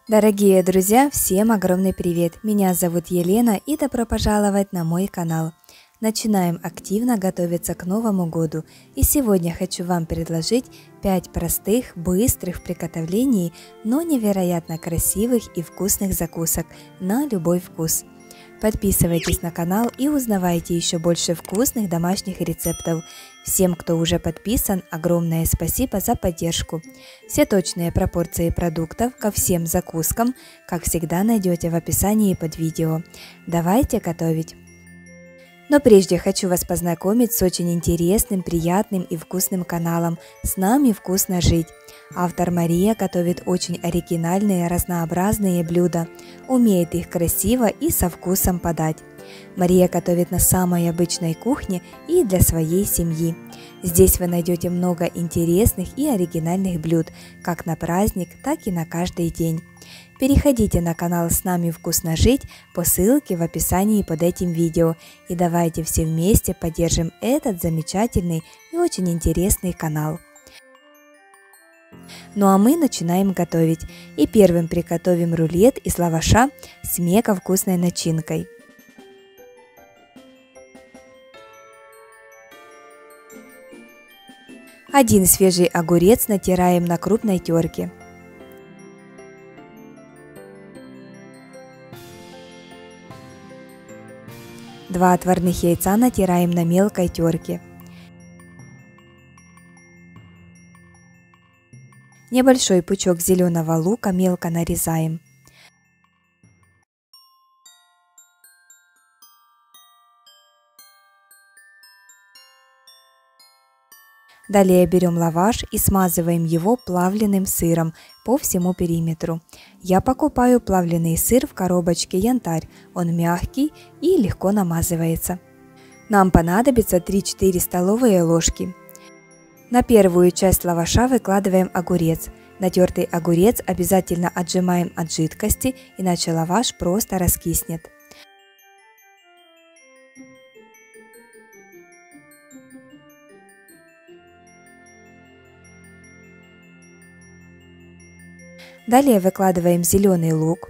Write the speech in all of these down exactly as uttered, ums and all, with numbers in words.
Дорогие друзья, всем огромный привет! Меня зовут Елена и добро пожаловать на мой канал. Начинаем активно готовиться к Новому году, и сегодня хочу вам предложить пять простых, быстрых в приготовлении, но невероятно красивых и вкусных закусок на любой вкус. Подписывайтесь на канал и узнавайте еще больше вкусных домашних рецептов. Всем, кто уже подписан, огромное спасибо за поддержку. Все точные пропорции продуктов ко всем закускам, как всегда, найдете в описании под видео. Давайте готовить! Но прежде хочу вас познакомить с очень интересным, приятным и вкусным каналом «С нами вкусно жить». Автор Мария готовит очень оригинальные, разнообразные блюда, умеет их красиво и со вкусом подать. Мария готовит на самой обычной кухне и для своей семьи. Здесь вы найдете много интересных и оригинальных блюд, как на праздник, так и на каждый день. Переходите на канал «С нами вкусно жить» по ссылке в описании под этим видео и давайте все вместе поддержим этот замечательный и очень интересный канал. Ну а мы начинаем готовить. И первым приготовим рулет из лаваша с мега вкусной начинкой. Один свежий огурец натираем на крупной терке. Два отварных яйца натираем на мелкой терке. Небольшой пучок зеленого лука мелко нарезаем. Далее берем лаваш и смазываем его плавленым сыром по всему периметру. Я покупаю плавленый сыр в коробочке «Янтарь», он мягкий и легко намазывается. Нам понадобится три-четыре столовые ложки. На первую часть лаваша выкладываем огурец. Натертый огурец обязательно отжимаем от жидкости, иначе лаваш просто раскиснет. Далее выкладываем зеленый лук.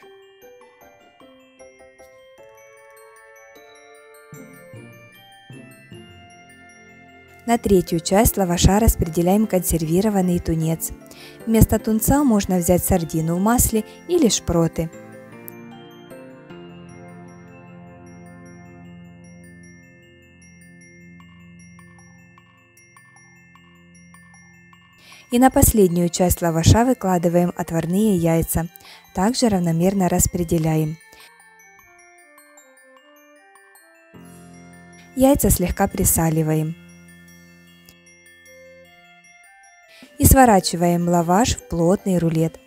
На третью часть лаваша распределяем консервированный тунец. Вместо тунца можно взять сардину в масле или шпроты. И на последнюю часть лаваша выкладываем отварные яйца. Также равномерно распределяем. Яйца слегка присаливаем. И сворачиваем лаваш в плотный рулет.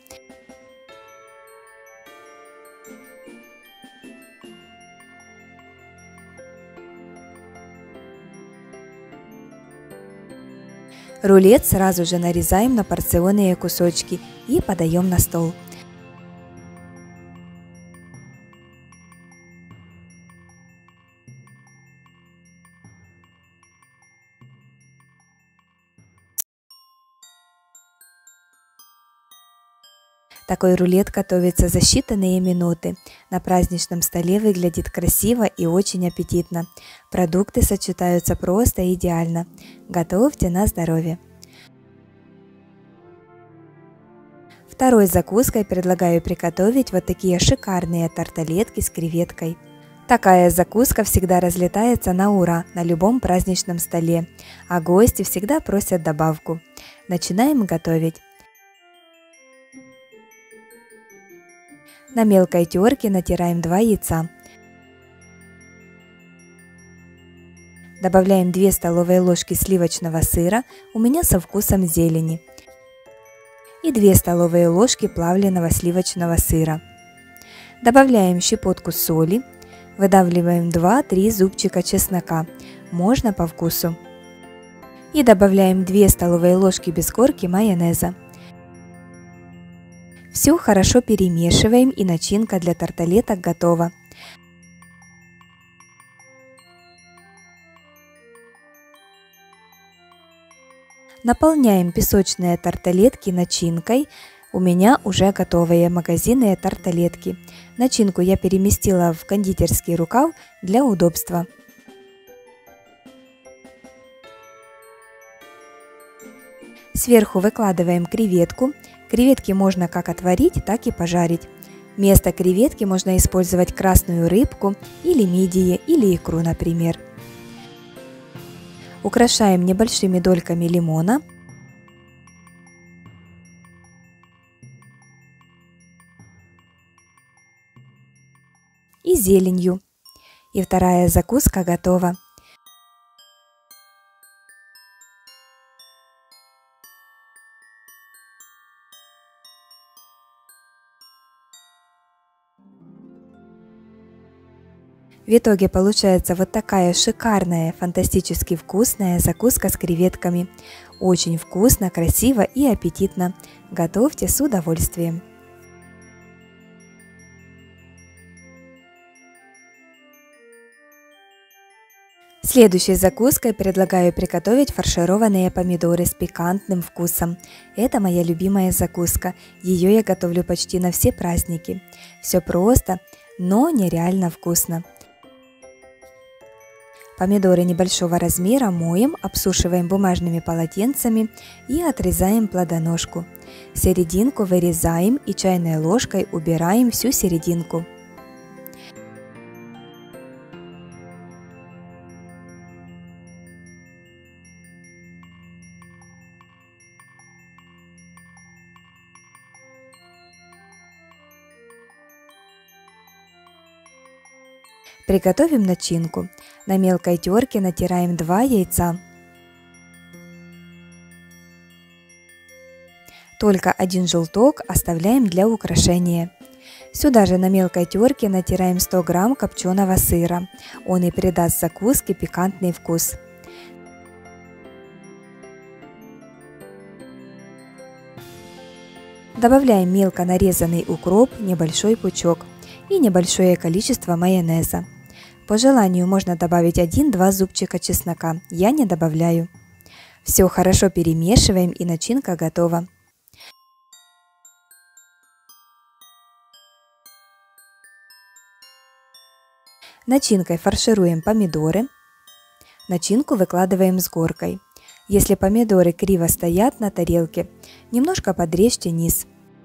Рулет сразу же нарезаем на порционные кусочки и подаем на стол. Такой рулет готовится за считанные минуты. На праздничном столе выглядит красиво и очень аппетитно. Продукты сочетаются просто идеально. Готовьте на здоровье. Второй закуской предлагаю приготовить вот такие шикарные тарталетки с креветкой. Такая закуска всегда разлетается на ура на любом праздничном столе, а гости всегда просят добавку. Начинаем готовить. На мелкой терке натираем два яйца. Добавляем две столовые ложки сливочного сыра, у меня со вкусом зелени. И две столовые ложки плавленного сливочного сыра. Добавляем щепотку соли. Выдавливаем два-три зубчика чеснока, можно по вкусу. И добавляем две столовые ложки без корки майонеза. Все хорошо перемешиваем, и начинка для тарталеток готова. Наполняем песочные тарталетки начинкой, У меня уже готовые магазинные тарталетки. Начинку я переместила в кондитерский рукав для удобства. Сверху выкладываем креветку. Креветки можно как отварить, так и пожарить. Вместо креветки можно использовать красную рыбку или мидии, или икру, например. Украшаем небольшими дольками лимона. И зеленью. И вторая закуска готова. В итоге получается вот такая шикарная, фантастически вкусная закуска с креветками. Очень вкусно, красиво и аппетитно. Готовьте с удовольствием. Следующей закуской предлагаю приготовить фаршированные помидоры с пикантным вкусом. Это моя любимая закуска. Ее я готовлю почти на все праздники. Все просто, но нереально вкусно. Помидоры небольшого размера моем, обсушиваем бумажными полотенцами и отрезаем плодоножку. Серединку вырезаем и чайной ложкой убираем всю серединку. Приготовим начинку. На мелкой терке натираем два яйца. Только один желток оставляем для украшения. Сюда же на мелкой терке натираем сто грамм копченого сыра. Он и придаст закуске пикантный вкус. Добавляем мелко нарезанный укроп, небольшой пучок и небольшое количество майонеза. По желанию можно добавить один-два зубчика чеснока, я не добавляю. Все хорошо перемешиваем и начинка готова. Начинкой фаршируем помидоры. Начинку выкладываем с горкой. Если помидоры криво стоят на тарелке, немножко подрежьте низ.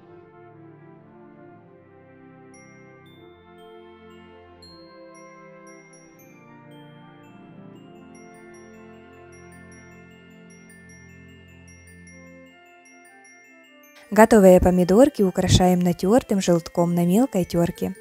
Готовые помидорки украшаем натертым желтком на мелкой терке.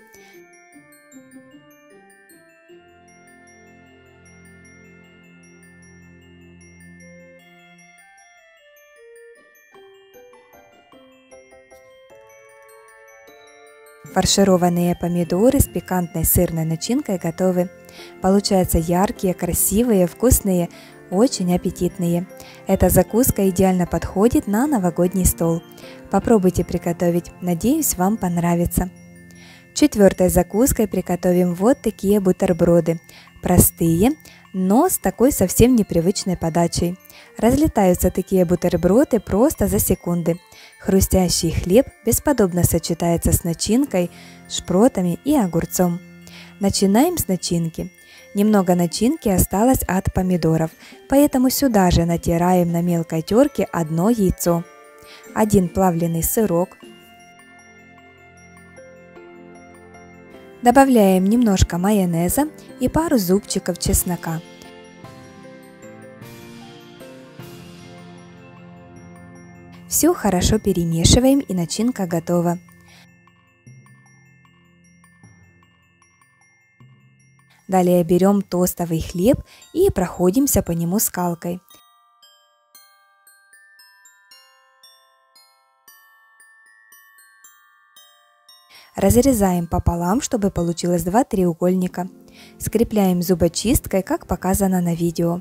Фаршированные помидоры с пикантной сырной начинкой готовы. Получаются яркие, красивые, вкусные, очень аппетитные. Эта закуска идеально подходит на новогодний стол. Попробуйте приготовить, надеюсь, вам понравится. Четвертой закуской приготовим вот такие бутерброды. Простые, но с такой совсем непривычной подачей. Разлетаются такие бутерброды просто за секунды. Хрустящий хлеб бесподобно сочетается с начинкой, шпротами и огурцом. Начинаем с начинки. Немного начинки осталось от помидоров, поэтому сюда же натираем на мелкой терке одно яйцо, один плавленый сырок. Добавляем немножко майонеза и пару зубчиков чеснока. Все хорошо перемешиваем и начинка готова. Далее берем тостовый хлеб и проходимся по нему скалкой. Разрезаем пополам, чтобы получилось два треугольника. Скрепляем зубочисткой, как показано на видео.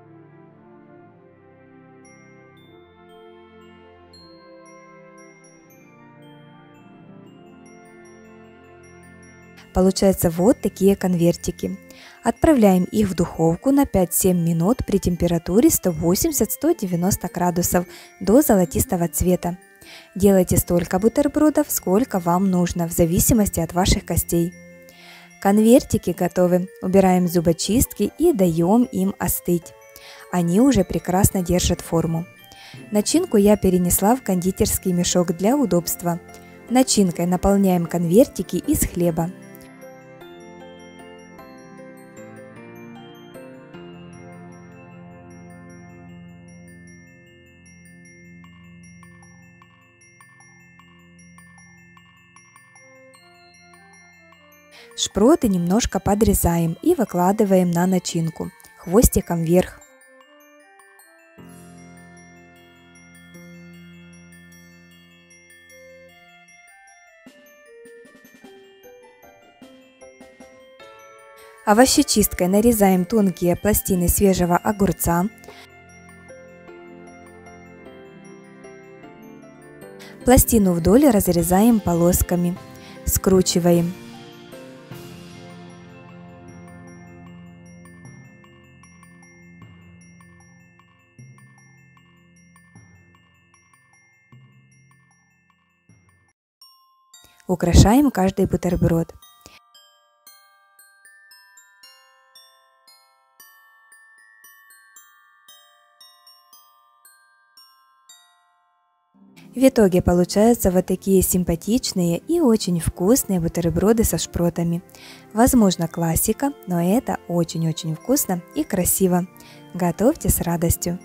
Получаются вот такие конвертики. Отправляем их в духовку на пять-семь минут при температуре сто восемьдесят — сто девяносто градусов до золотистого цвета. Делайте столько бутербродов, сколько вам нужно, в зависимости от ваших костей. Конвертики готовы. Убираем зубочистки и даем им остыть. Они уже прекрасно держат форму. Начинку я перенесла в кондитерский мешок для удобства. Начинкой наполняем конвертики из хлеба. Шпроты немножко подрезаем и выкладываем на начинку, хвостиком вверх. Овощечисткой нарезаем тонкие пластины свежего огурца. Пластину вдоль разрезаем полосками, скручиваем. Украшаем каждый бутерброд. В итоге получаются вот такие симпатичные и очень вкусные бутерброды со шпротами. Возможно, классика, но это очень-очень вкусно и красиво. Готовьте с радостью!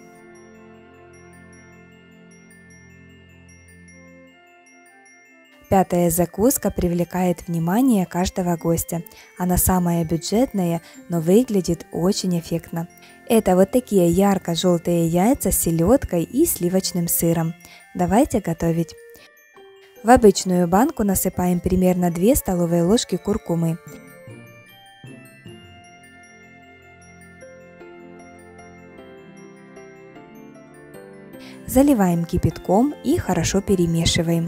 Пятая закуска привлекает внимание каждого гостя. Она самая бюджетная, но выглядит очень эффектно. Это вот такие ярко-желтые яйца с селедкой и сливочным сыром. Давайте готовить. В обычную банку насыпаем примерно две столовые ложки куркумы. Заливаем кипятком и хорошо перемешиваем.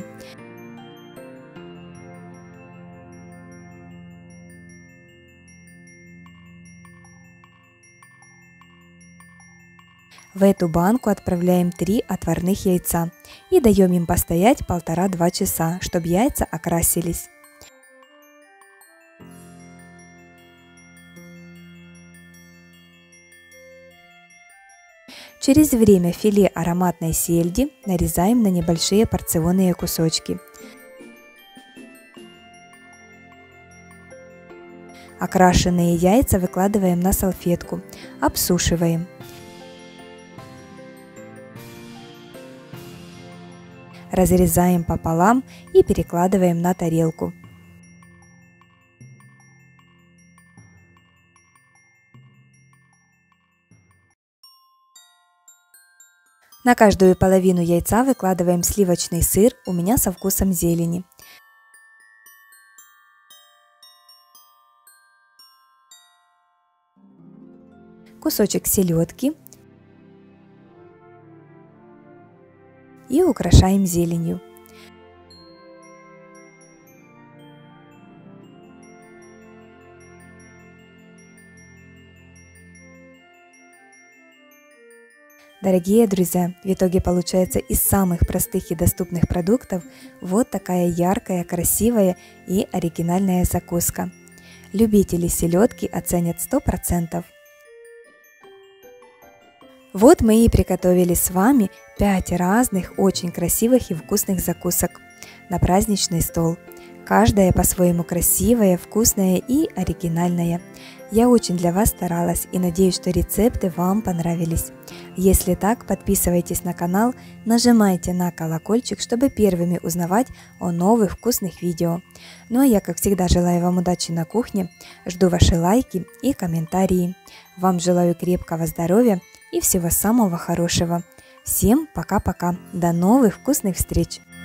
В эту банку отправляем три отварных яйца и даем им постоять полтора-два часа, чтобы яйца окрасились. Через время филе ароматной сельди нарезаем на небольшие порционные кусочки. Окрашенные яйца выкладываем на салфетку, обсушиваем. Разрезаем пополам и перекладываем на тарелку. На каждую половину яйца выкладываем сливочный сыр, у меня со вкусом зелени. Кусочек селедки. И украшаем зеленью. Дорогие друзья, в итоге получается из самых простых и доступных продуктов вот такая яркая, красивая и оригинальная закуска. Любители селедки оценят сто процентов. Вот мы и приготовили с вами пять разных очень красивых и вкусных закусок на праздничный стол. Каждая по-своему красивая, вкусная и оригинальная. Я очень для вас старалась и надеюсь, что рецепты вам понравились. Если так, подписывайтесь на канал, нажимайте на колокольчик, чтобы первыми узнавать о новых вкусных видео. Ну а я, как всегда, желаю вам удачи на кухне, жду ваши лайки и комментарии. Вам желаю крепкого здоровья и всего самого хорошего. Всем пока-пока, до новых вкусных встреч!